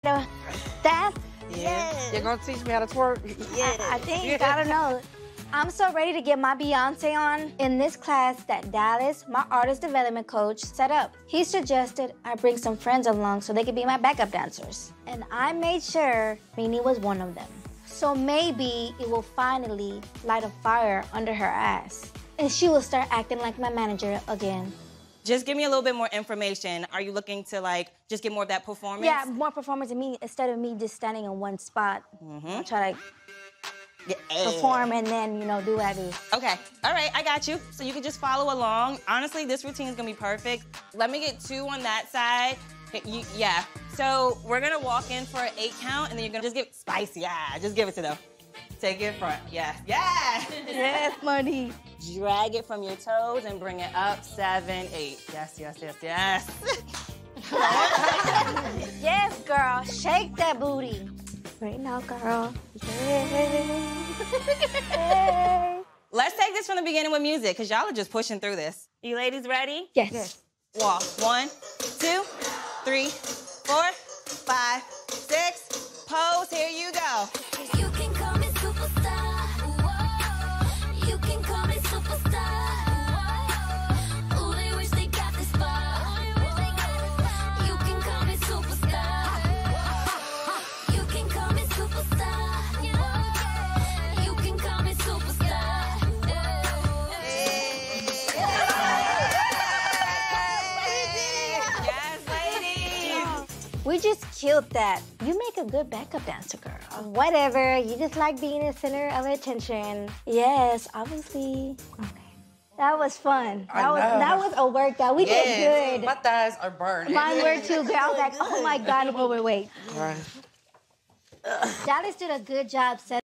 That? Yeah. You're gonna teach me how to twerk? Yeah. I think, I don't know. I'm so ready to get my Beyonce on. In this class that Dallas, my artist development coach, set up, he suggested I bring some friends along so they could be my backup dancers. And I made sure Rini was one of them. So maybe it will finally light a fire under her ass. And she will start acting like my manager again. Just give me a little bit more information. Are you looking to, like, just get more of that performance? Yeah, more performance in me instead of me just standing in one spot. I'll try to perform and then, do what I do. Okay, all right, I got you. So you can just follow along. Honestly, this routine is gonna be perfect. Let me get 2 on that side. Yeah, so we're gonna walk in for an 8 count and then you're gonna just give it spicy. Yeah, just give it to them. Take it front, yeah. Yes, money. Drag it from your toes and bring it up, 7, 8. Yes. Yes, girl, shake that booty. Right now, girl. Yay. Let's take this from the beginning with music, because y'all are just pushing through this. You ladies ready? Yes. Walk. 1, 2, 3, 4, 5, 6. Pose, here you go. You can call me superstar. Whoa. You can call me superstar. Whoa. Ooh, they wish they got this far. You can call me superstar. You can call me superstar. You can call me superstar. Yes, ladies. We just killed that. You make a good backup dancer, girl. Whatever, you just like being the center of attention. Yes, obviously. Okay. That was fun. That was a workout. We did good. My thighs are burning. Mine were too good. I was like, oh my God, wait. Right. Dallas did a good job setting